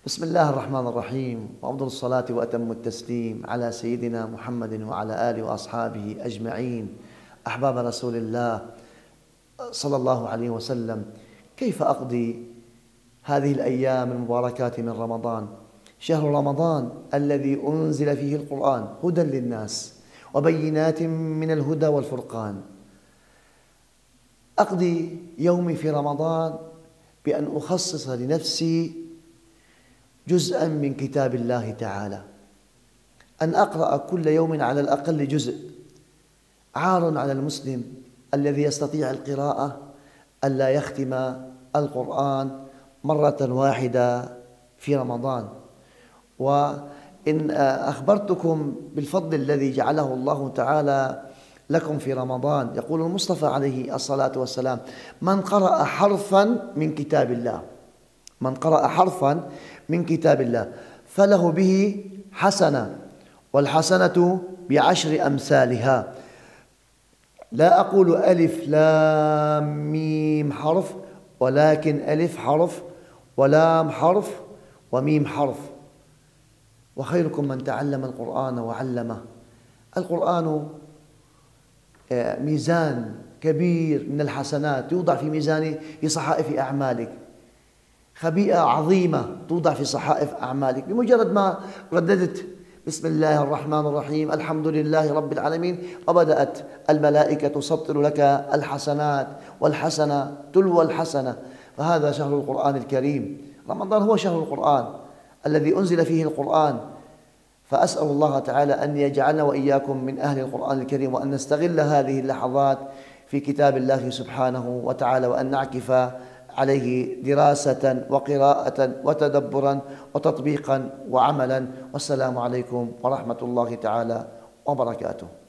بسم الله الرحمن الرحيم، وأفضل الصلاة وأتم التسليم على سيدنا محمد وعلى آله وأصحابه أجمعين. أحباب رسول الله صلى الله عليه وسلم، كيف أقضي هذه الأيام المباركات من رمضان؟ شهر رمضان الذي أنزل فيه القرآن هدى للناس وبينات من الهدى والفرقان. أقضي يومي في رمضان بأن أخصص لنفسي جزءاً من كتاب الله تعالى، أن أقرأ كل يوم على الأقل جزء. عار على المسلم الذي يستطيع القراءة ألا يختم القرآن مرة واحدة في رمضان. وإن أخبرتكم بالفضل الذي جعله الله تعالى لكم في رمضان، يقول المصطفى عليه الصلاة والسلام: من قرأ حرفاً من كتاب الله، من قرأ حرفاً من كتاب الله فله به حسنة، والحسنة بعشر أمثالها. لا أقول ألف لام ميم حرف، ولكن ألف حرف ولام حرف وميم حرف. وخيركم من تعلم القرآن وعلمه. القرآن ميزان كبير من الحسنات يوضع في ميزان في صحائف أعمالك، خبيئة عظيمة توضع في صحائف أعمالك. بمجرد ما رددت بسم الله الرحمن الرحيم الحمد لله رب العالمين، وبدأت الملائكة تسطر لك الحسنات، والحسنة تلو الحسنة. فهذا شهر القرآن الكريم. رمضان هو شهر القرآن الذي أنزل فيه القرآن. فأسأل الله تعالى أن يجعلنا وإياكم من أهل القرآن الكريم، وأن نستغل هذه اللحظات في كتاب الله سبحانه وتعالى، وأن نعكف عليه دراسة وقراءة وتدبرا وتطبيقا وعملا. والسلام عليكم ورحمة الله تعالى وبركاته.